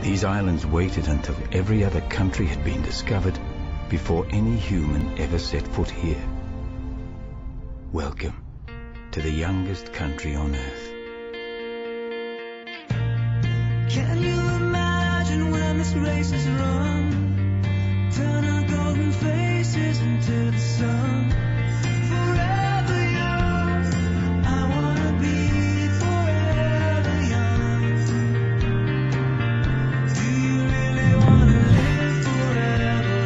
These islands waited until every other country had been discovered before any human ever set foot here. Welcome to the youngest country on earth. Can you imagine when this race is run? Turn our golden faces into the sun. Forever young, I wanna be forever young. Do you really wanna live forever?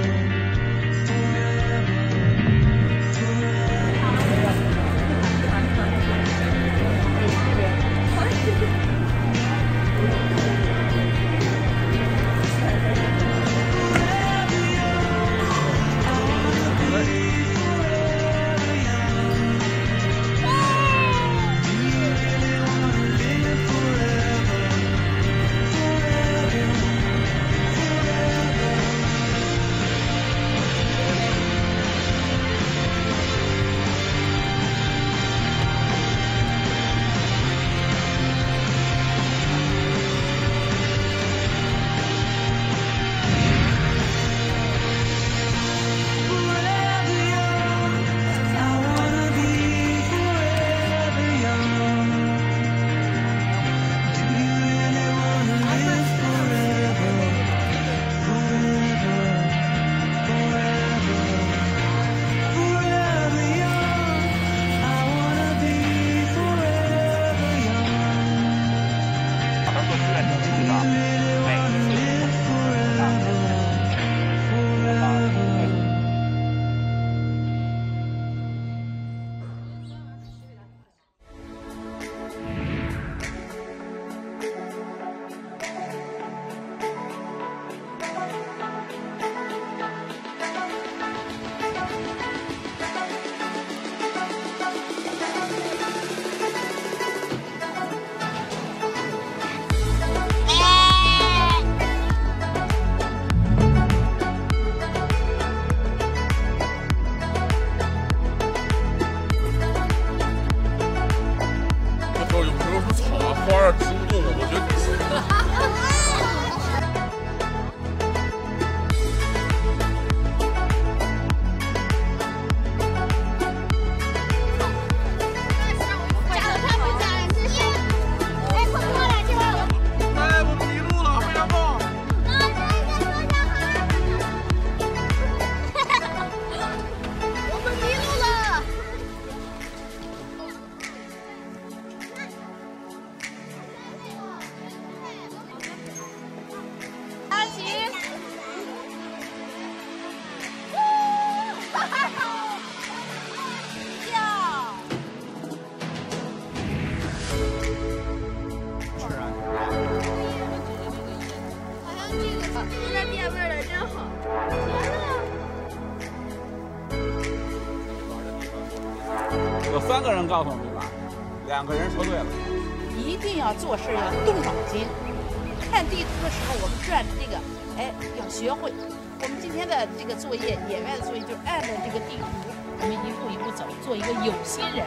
有3个人告诉我们吧，2个人说对了。 一定要做事要动脑筋，看地图的时候我们转这个，要学会。我们今天的这个作业，野外的作业就是按照这个地图，我们一步一步走，做一个有心人。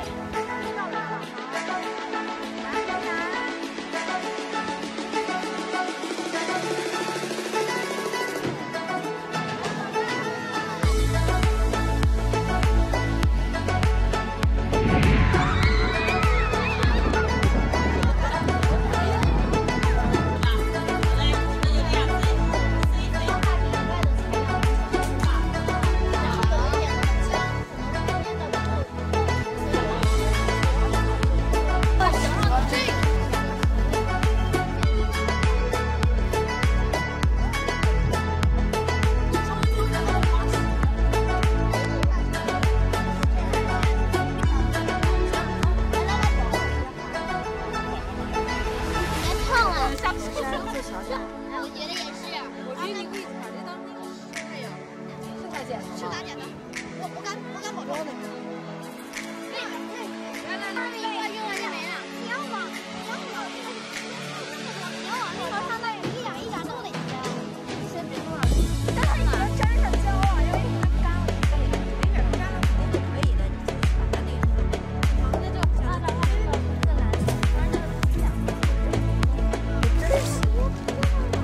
是拿剪的，我敢保证的。那个英文就没了，你要往上那一点都得切。先别弄了，但它已经沾上胶了，因为它干了，没点干了就可以的。你就把它那个，那就把它这个蓝色，反正这个两个。真是。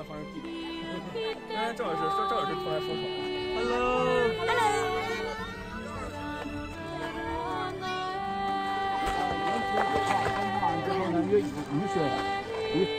方式避免。哎，赵老师突然说口了 ，Hello。 之后呢，有雨水。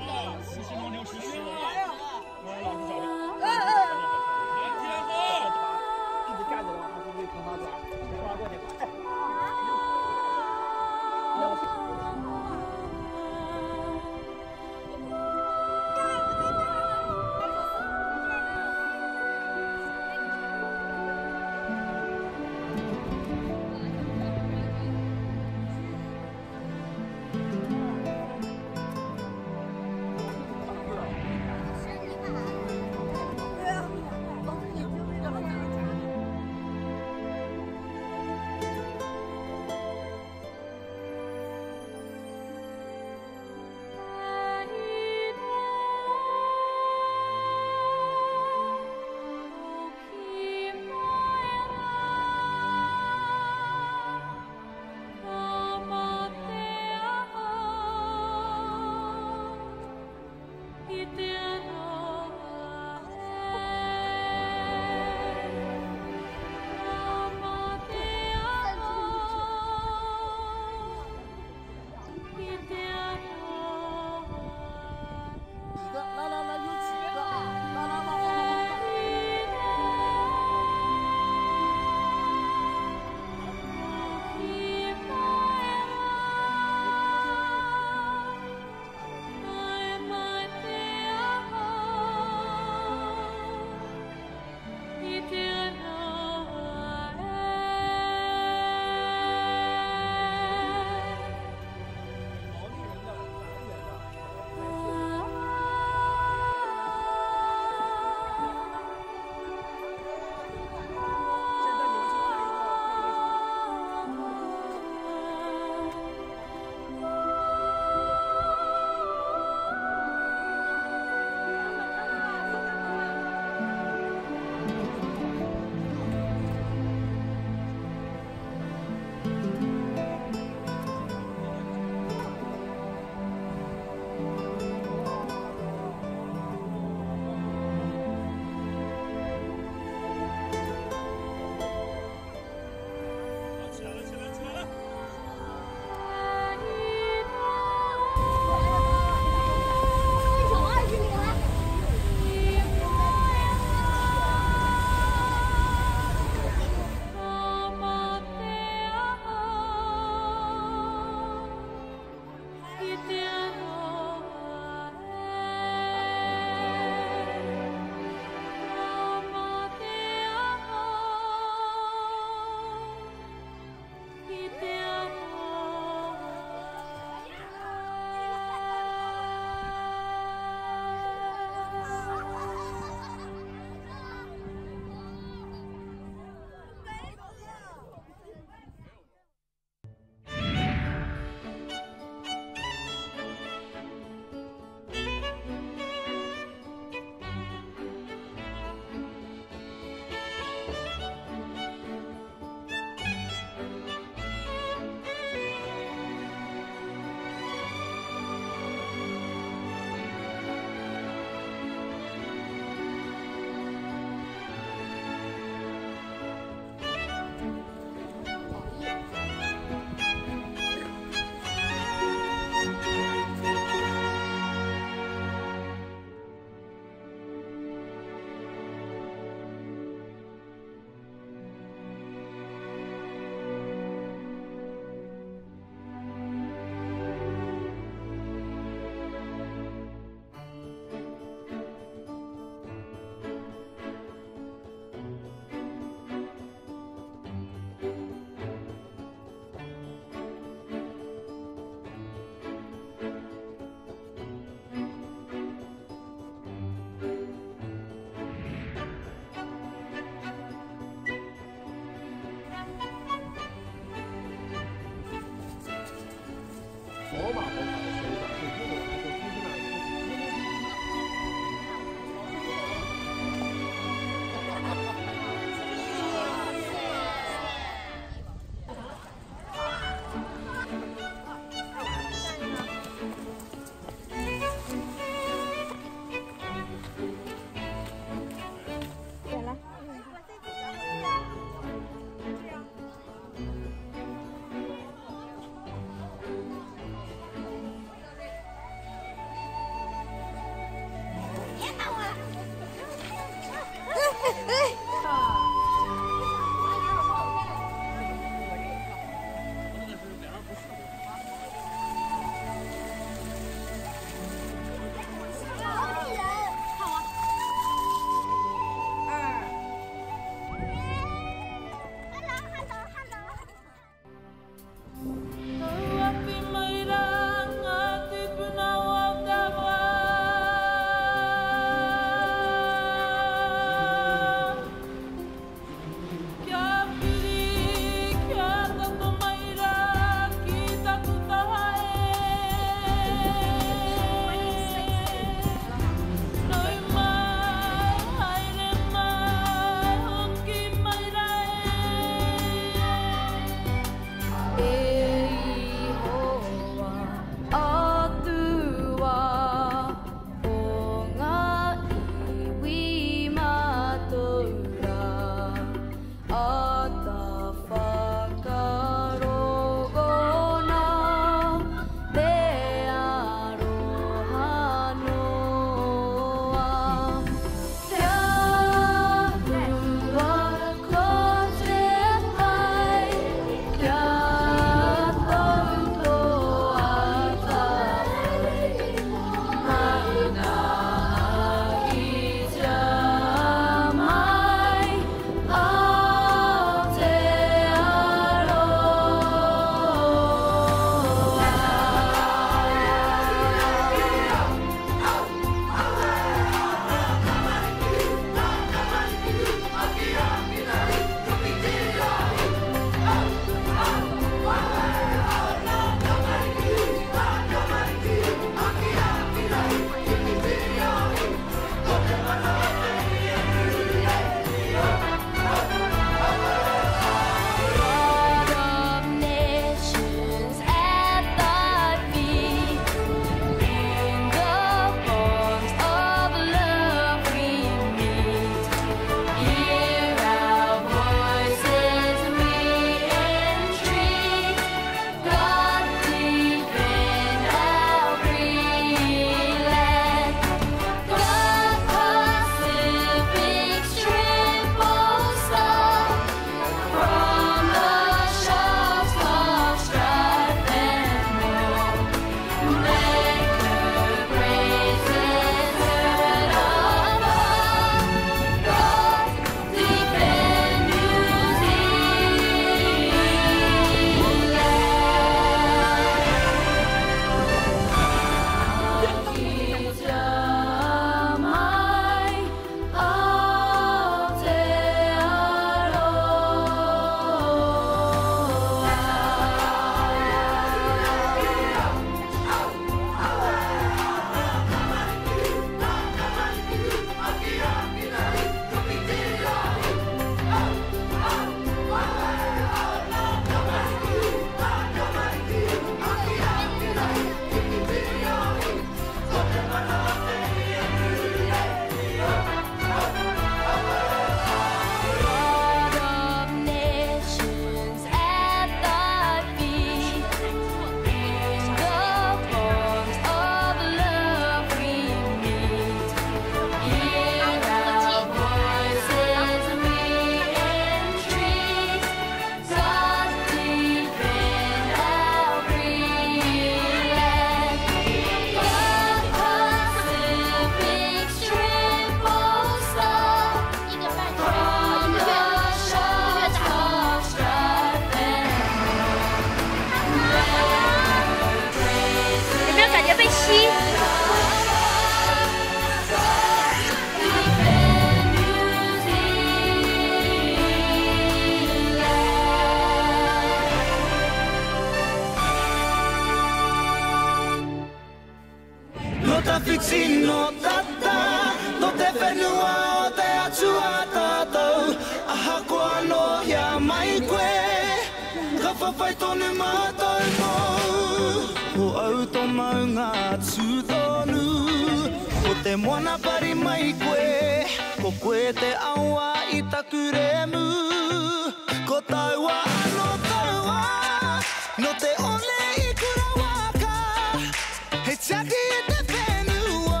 no te vicino tata, no te whenua o te atua tātou. Aha koa no hia mai koe, ka whawhai tonu mātou mō. O au tō maunga tūtonu, o te moana pari mai koe, ko koe te aua i taku remu. Ko taua ano taua, no te ole i kura waka, he tiaki i te whenua.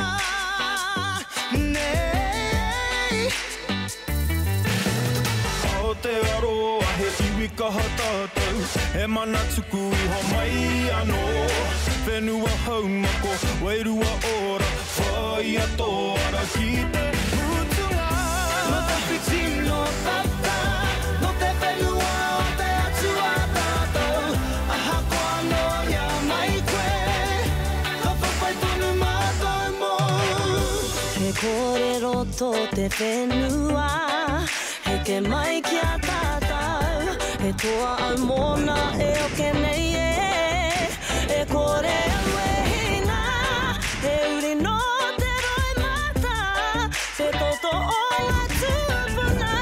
Nei o te aroa he iwi kaha tātou, he mana tuku iho mai anō. Whenua haumako, wairua ora, whai ato ara ki te mutunga. No te whitino tata, no te whenua o te atua tātou. Aha koa no hia mai koe, ka whawhai tonu mātou mō. He kōrero tō te whenua, he ke mai ki a tātou. He toa au mōna e oke nei e kore au e hina, he uri no te roi mata, he toto o ngā tūpuna,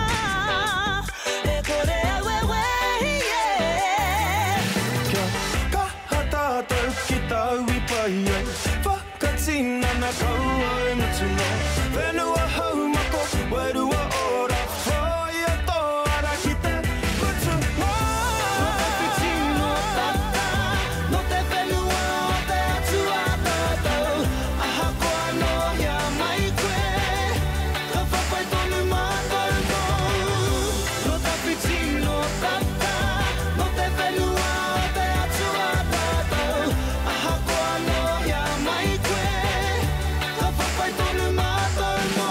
he kore au e wehi Kia kaha tātou ki tau I pai ai, whakatina na kau ai mutunga. Whenua haumako, wairua ora, whai ato ara ki te mutunga. No te whitino tata, no te whenua o te atua tātou. Aha koa no hia mai koe, ka whawhai tonu mātou mō. No te whitino tata, no te whenua o te atua tātou. Aha koa no hia mai koe, ka whawhai tonu mātou mō.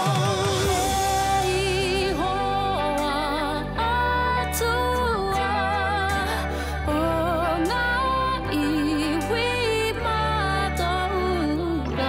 Hei hoa atua o ngā iwi mātaura.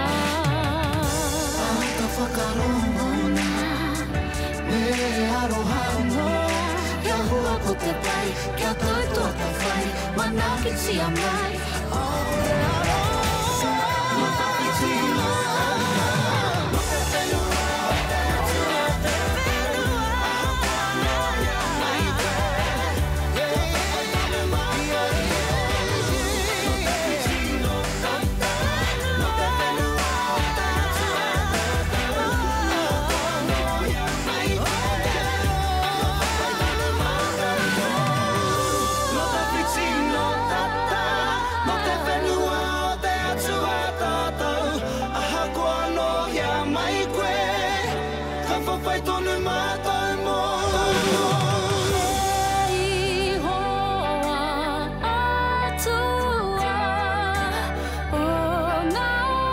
Ka whakarongona, me aroha noa, kia hua ko te pai, kia tautua ka whai, mana ki tia mai. O te aroha, no te whitino tata, no te whenua o te atua tātou. Aha koa no hia mai koe, ka whawhai tonu mātou mō. No te whitino tata, no te whenua o te atua tātou. Aha koa no hia mai koe, ka whawhai tonu mātou mō. No te whitino tata, no te whenua o te atua tātou. Aha koa no hia mai koe, ka whawhai tonu mātou mō. Hei hoa atua o ngā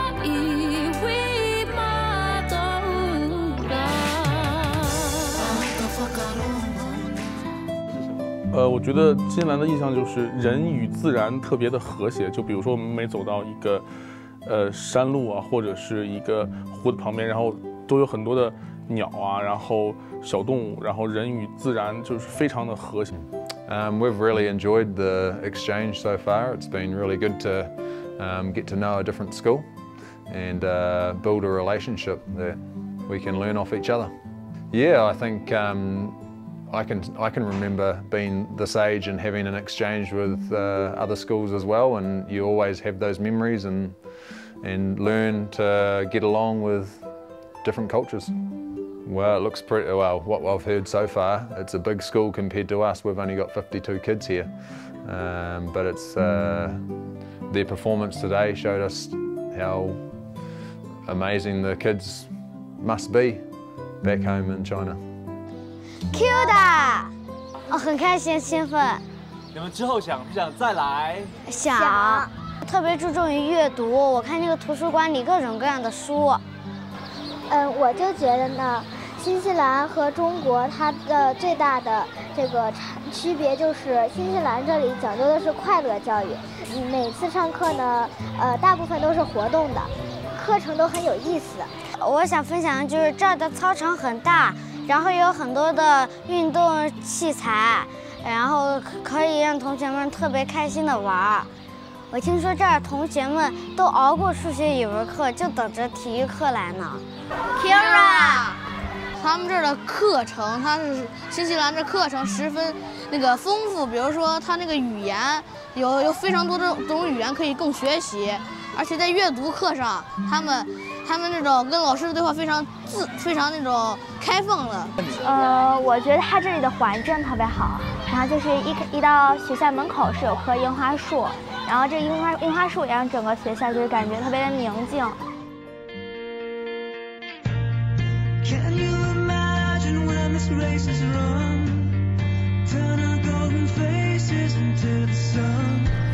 iwi mātaura. Ka whakarongona. 我觉得金兰的印象就是人与自然特别的和谐。就比如说我们每走到一个山路啊，或者是一个湖的旁边，然后都有很多的鸟啊，然后小动物，然后人与自然就是非常的和谐。 We've really enjoyed the exchange so far. It's been really good to get to know a different school and build a relationship that we can learn off each other. Yeah, I think I can remember being this age and having an exchange with other schools as well, and you always have those memories and learn to get along with different cultures. Well, it looks pretty well. What I've heard so far, it's a big school compared to us. We've only got 52 kids here, but it's their performance today showed us how amazing the kids must be back home in China. Q 的，我很开心，兴奋。 你们之后想不想再来？ 想，特别注重于阅读。我看这个图书馆里各种各样的书。 我就觉得呢，新西兰和中国它的最大的这个区别就是，新西兰这里讲究的是快乐教育。每次上课呢，大部分都是活动的，课程都很有意思。 我想分享的就是这儿的操场很大，然后有很多的运动器材，然后可以让同学们特别开心的玩。 我听说这儿同学们都熬过数学语文课，就等着体育课来呢。 Kira， 他们这儿的课程，新西兰这课程十分丰富。比如说，他那个语言有非常多的种语言可以供学习，而且在阅读课上，他们那种跟老师的对话非常那种开放的。 我觉得他这里的环境特别好，然后就是一到学校门口是有棵樱花树，然后这樱花树也让整个学校就是感觉特别的宁静。 Can you imagine when this race is run? Turn our golden faces into the sun.